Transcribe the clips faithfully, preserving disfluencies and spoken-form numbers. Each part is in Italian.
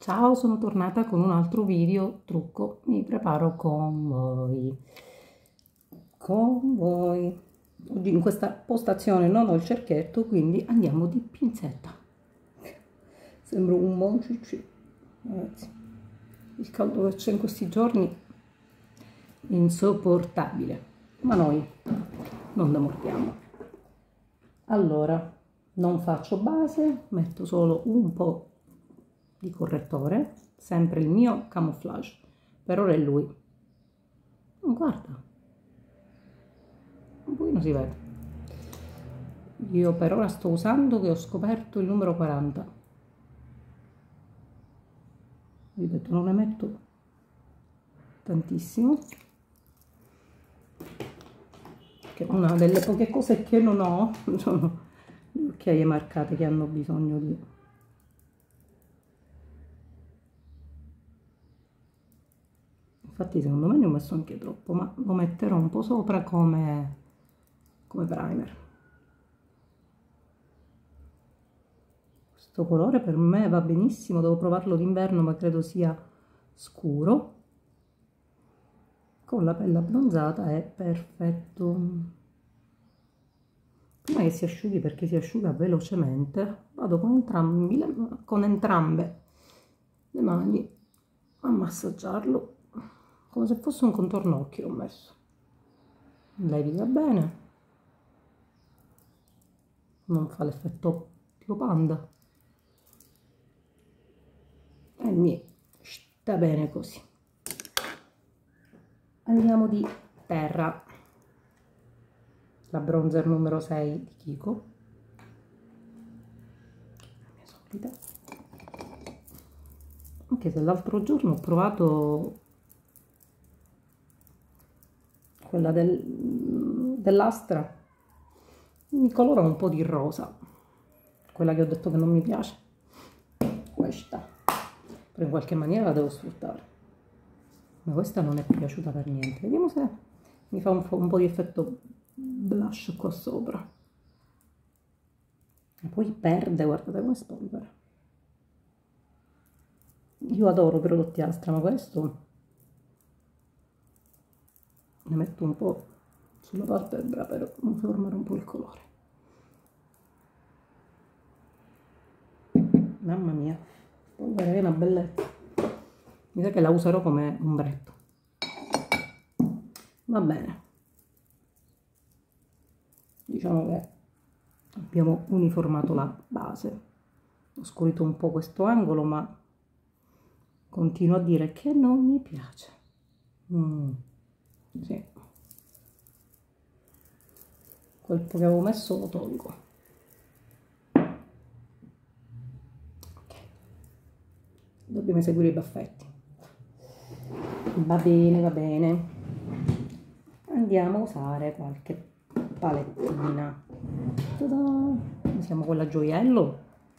Ciao, sono tornata con un altro video trucco, mi preparo con voi, con voi. Oggi in questa postazione non ho il cerchietto, quindi andiamo di pinzetta. Sembro un moncicci, ragazzi. Il caldo che c'è in questi giorni è insopportabile, ma noi non demordiamo. Allora, non faccio base, metto solo un po' di correttore, sempre il mio camouflage, per ora è lui. Oh, guarda, un pochino si vede. Io per ora sto usando, che ho scoperto, il numero quaranta. Ripeto, non ne metto tantissimo, che una delle poche cose che non ho sono le occhiaie marcate, che hanno bisogno di... Infatti secondo me ne ho messo anche troppo, ma lo metterò un po' sopra come, come primer. Questo colore per me va benissimo, devo provarlo d'inverno, ma credo sia scuro. Con la pelle abbronzata è perfetto. Prima che si asciughi, perché si asciuga velocemente, vado con, entrambi le, con entrambe le mani a massaggiarlo, come se fosse un contorno occhio. Ho messo, leviga bene, non fa l'effetto tipo panda e niente, sta bene così. Andiamo di terra, la bronzer numero sei di Kiko, la mia solita, anche se l'altro giorno ho provato quella del, dell'Astra, mi colora un po' di rosa, quella che ho detto che non mi piace, questa, però in qualche maniera la devo sfruttare, ma questa non è piaciuta per niente. Vediamo se mi fa un, un po' di effetto blush qua sopra, e poi perde, guardate come spolvera. Io adoro i prodotti Astra, ma questo ne metto un po' sulla palpebra per uniformare un po' il colore. Mamma mia, polvere è una bellezza. Mi sa che la userò come ombretto. Va bene, diciamo che abbiamo uniformato la base. Ho scurito un po' questo angolo, ma continuo a dire che non mi piace. Mm, sì. Quel po' che avevo messo lo tolgo. Ok, dobbiamo eseguire i baffetti. Va bene, va bene. Andiamo a usare qualche palettina. Ta-da! Usiamo quella gioiello.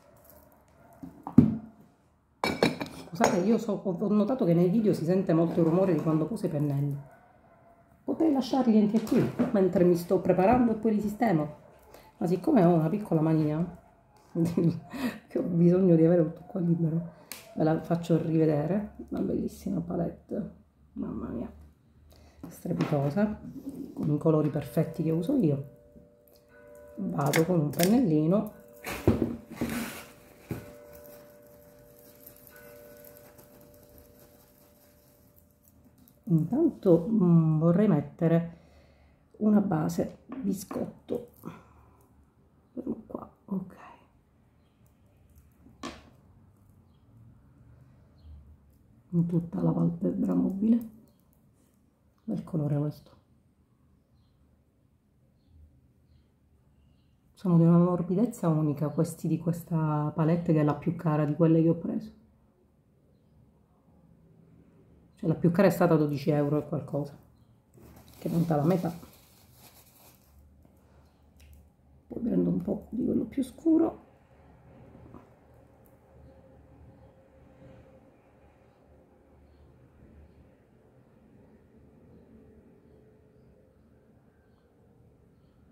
Scusate, io so, ho notato che nei video si sente molto il rumore di quando poso i pennelli. Potrei lasciarli anche qui mentre mi sto preparando e poi li sistemo, ma siccome ho una piccola mania che ho bisogno di avere tutto qua libero, ve la faccio rivedere. Una bellissima palette, mamma mia, strepitosa, con i colori perfetti che uso io. Vado con un pennellino intanto. Mh, vorrei mettere una base biscotto qua, ok, in tutta la palpebra mobile. Bel colore questo, sono di una morbidezza unica questi di questa palette, che è la più cara di quelle che ho preso. Cioè, la più cara è stata dodici euro e qualcosa, che non sta la metà. Poi prendo un po' di quello più scuro.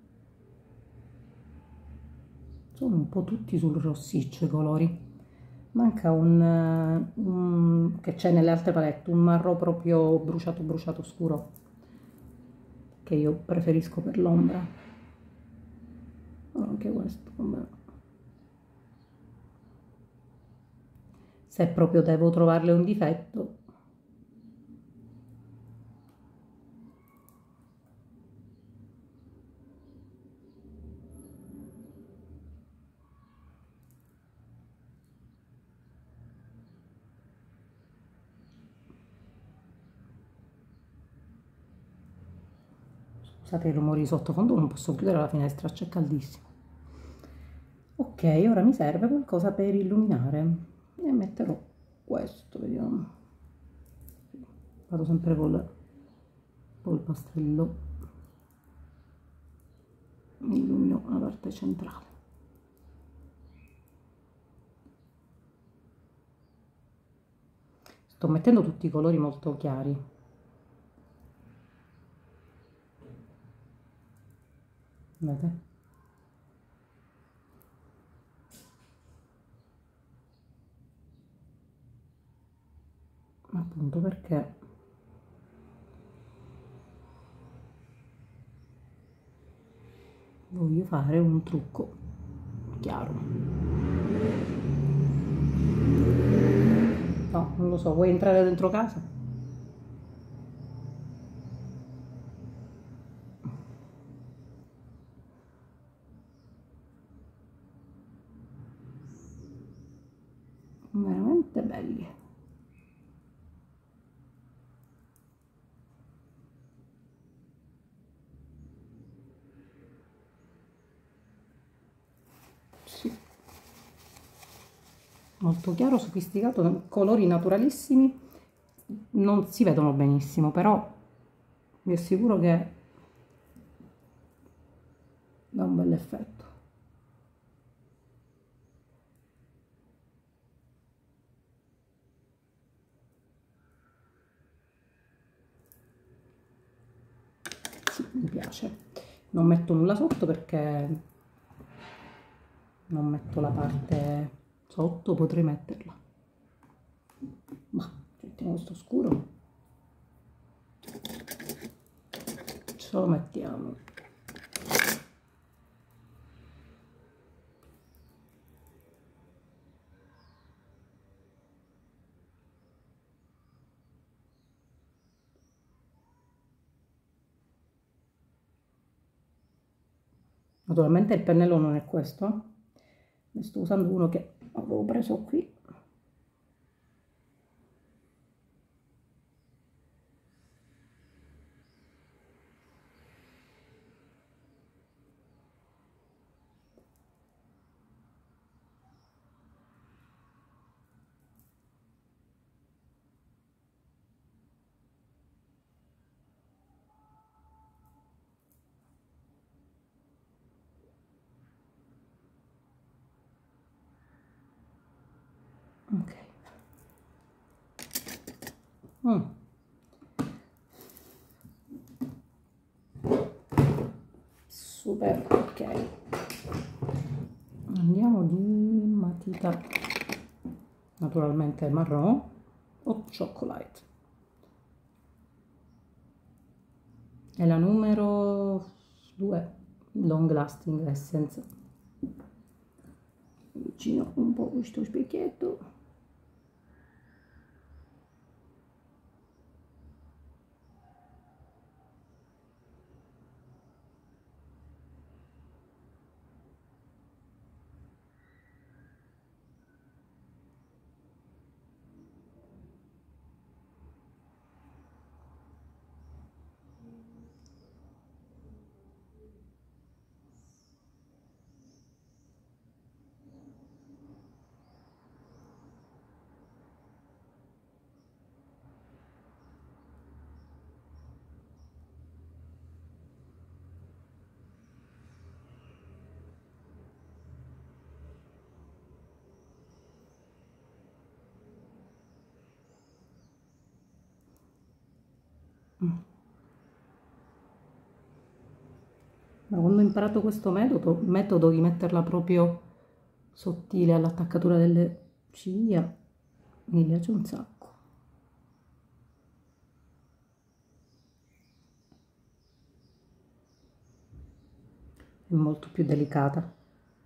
Sono un po' tutti sul rossiccio i colori, manca un, un che c'è nelle altre palette, un marrò proprio bruciato bruciato scuro, che io preferisco per l'ombra. Anche questo, vabbè. Se proprio devo trovarle un difetto, scusate i rumori di sottofondo, non posso chiudere la finestra, c'è caldissimo. Ok, ora mi serve qualcosa per illuminare e metterò questo, vediamo. Vado sempre col, col pastello, illumino la parte centrale. Sto mettendo tutti i colori molto chiari. Vedete? Appunto perché voglio fare un trucco chiaro. No, non lo so, vuoi entrare dentro casa? Veramente belli. Sì. Molto chiaro, sofisticato, colori naturalissimi, non si vedono benissimo, però vi assicuro che dà un bel effetto. Sì, mi piace. Non metto nulla sotto perché non metto la parte sotto, potrei metterla. Ma mettiamo questo scuro. Ce lo mettiamo. Naturalmente il pennello non è questo, ne sto usando uno che avevo preso qui. Ok. Mm. Super, ok. Andiamo di matita, naturalmente marrone o chocolate. È la numero due, Long Lasting Essence. Vicino un po' questo specchietto. Ma quando ho imparato questo metodo, metodo di metterla proprio sottile all'attaccatura delle ciglia mi piace un sacco. È molto più delicata.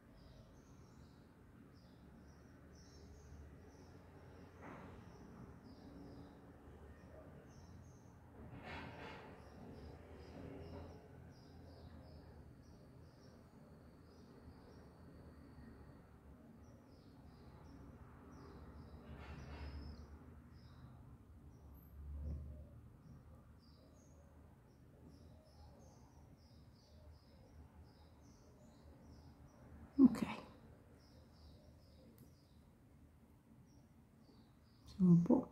Ok, un po'.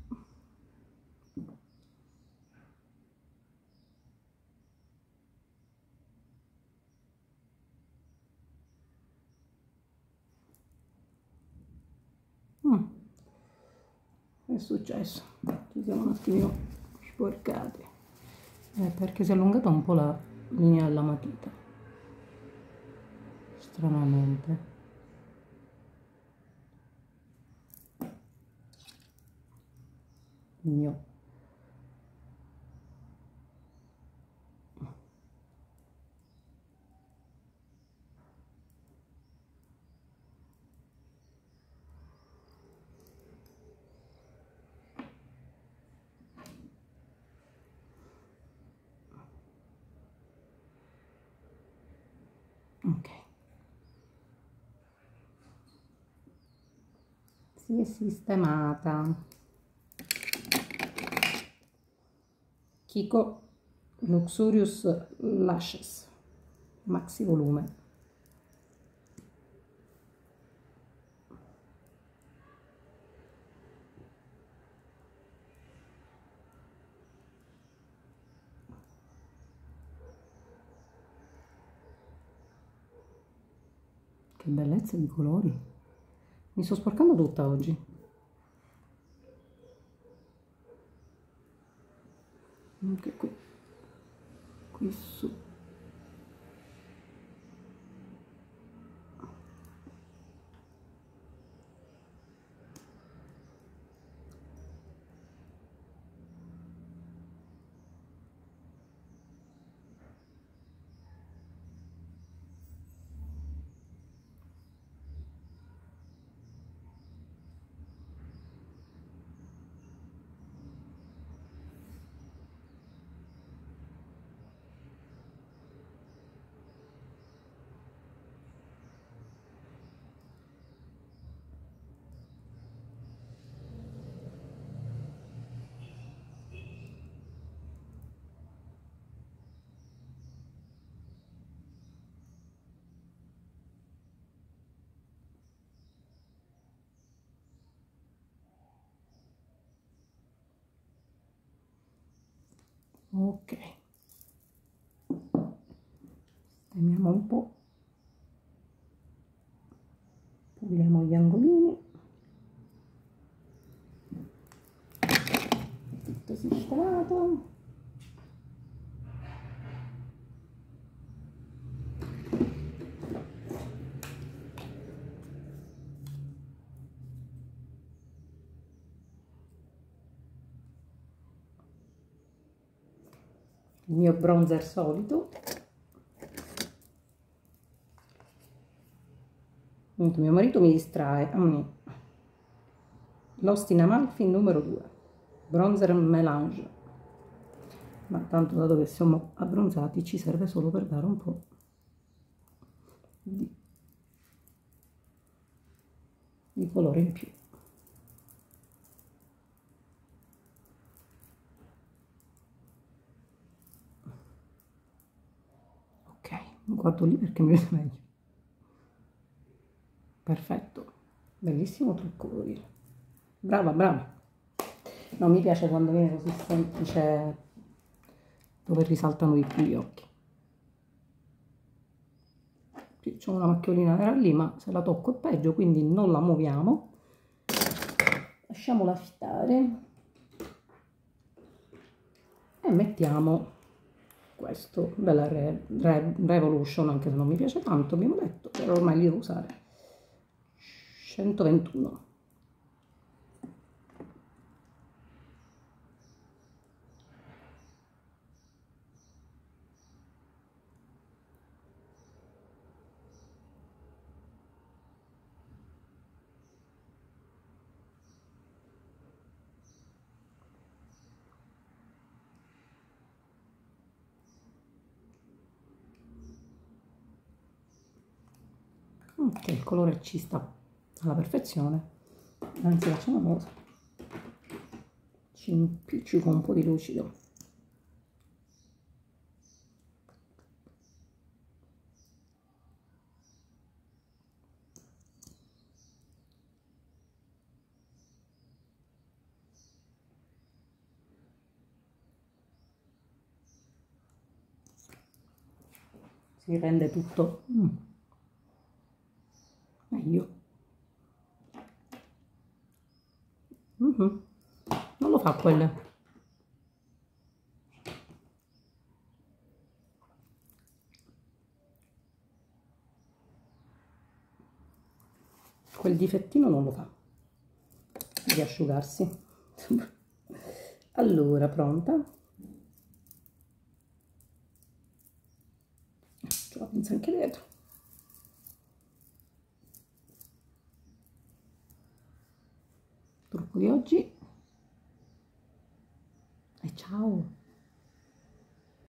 Mm. Che è successo? Ci siamo un attimino sporcati, eh, perché si è allungata un po' la linea della matita, stranamente. Il mio ok, si è sistemata. Kiko Luxurious Lashes maxi volume. Che bellezza di colori. Mi sto sporcando tutta oggi. Anche qui. Qui su. Ok, stemiamo un po', puliamo gli angolini, tutto sistemato. Il mio bronzer solito. Mio marito mi distrae. Lost in Amalfi numero due, bronzer melange, ma tanto dato che siamo abbronzati ci serve solo per dare un po' di, di colore in più. Ok, guardo lì perché mi vede meglio. Perfetto, bellissimo trucco, devo dire. Brava, brava. No, mi piace quando viene così semplice, dove risaltano di più gli occhi. Qui c'è una macchiolina nera lì, ma se la tocco è peggio, quindi non la muoviamo. Lasciamola fittare. E mettiamo questo della Re, Re, Revolution, anche se non mi piace tanto, abbiamo detto, però ormai li devo usare. centoventuno. Ok, il colore ci sta alla perfezione. Anzi, facciamo una cosa, ci impiccico un po' di lucido. Si rende tutto mm, meglio. Mm-hmm. Non lo fa quelle. Quel difettino non lo fa di asciugarsi. Allora, pronta? Ce la penso anche dietro. Trucco di oggi e ciao!